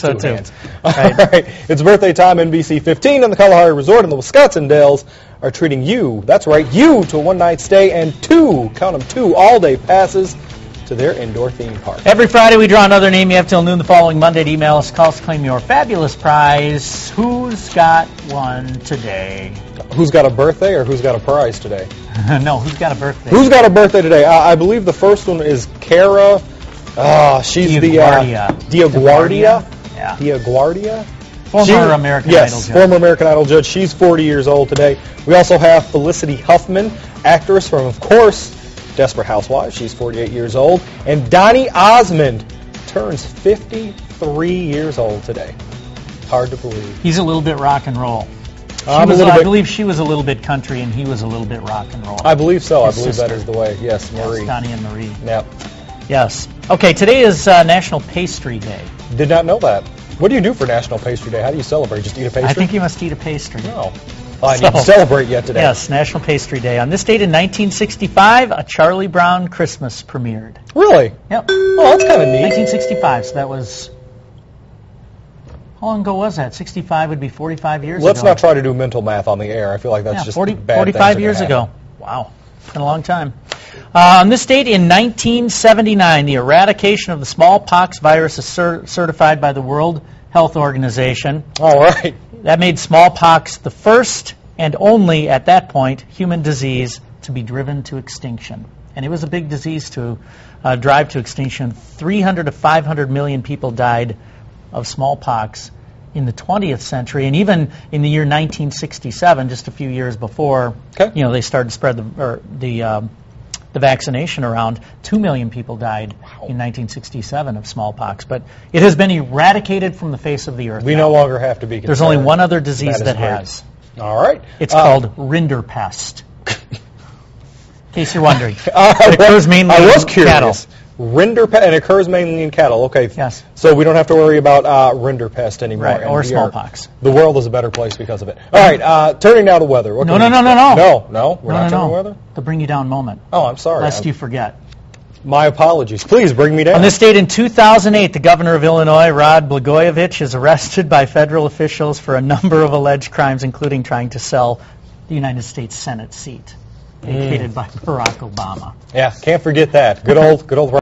so two too. hands. Right. All right. It's birthday time. NBC 15 and the Kalahari Resort in the Wisconsin Dells are treating you, that's right, you, to a one-night stay and two, count them, two all-day passes to their indoor theme park. Every Friday we draw another name you have till noon the following Monday to email us. Call us to claim your fabulous prize. Who's got one today? Who's got a birthday or who's got a prize today? No, who's got a birthday? Who's got a birthday today? I believe the first one is Kara. She's DiaGuardia. Yeah. DiaGuardia. Former American Idol judge. Yes, former American Idol judge. She's 40 years old today. We also have Felicity Huffman, actress from, of course, Desperate Housewives. She's 48 years old. And Donny Osmond turns 53 years old today. Hard to believe. He's a little bit rock and roll. I believe she was a little bit country and he was a little bit rock and roll. I believe so. His I believe sister. that is the way. Yes, Marie. Yes, Donnie and Marie. Yep. Yes. Okay, today is National Pastry Day. Did not know that. What do you do for National Pastry Day? How do you celebrate? Just eat a pastry? I think you must eat a pastry. No. I need to celebrate yet today. Yes, National Pastry Day. On this date in 1965, a Charlie Brown Christmas premiered. Really? Yep. Oh, that's kind of neat. 1965, so that was... How long ago was that? 65 would be 45 years Let's ago. not try to do mental math on the air. I feel like that's just 45 years ago. Wow. It's been a long time. On this date in 1979, the eradication of the smallpox virus is certified by the World Health Organization. All right. That made smallpox the first and only, at that point, human disease to be driven to extinction. And it was a big disease to drive to extinction. 300 to 500 million people died of smallpox in the 20th century. And even in the year 1967, just a few years before, they started to spread the vaccination around, 2 million people died in 1967 of smallpox. But it has been eradicated from the face of the earth. We no longer have to be concerned. There's only one other disease that has. All right. It's called rinderpest. In case you're wondering. It occurs mainly in cattle. Rinderpest, and it occurs mainly in cattle. Okay. Yes. So we don't have to worry about rinderpest anymore. Right, or smallpox. The world is a better place because of it. All right, turning now to weather. No. We're not turning to weather? The bring you down moment. Oh, I'm sorry. Lest you forget. My apologies. Please bring me down. On this date in 2008, the governor of Illinois, Rod Blagojevich, is arrested by federal officials for a number of alleged crimes, including trying to sell the United States Senate seat vacated by Barack Obama. Yeah, can't forget that. Good old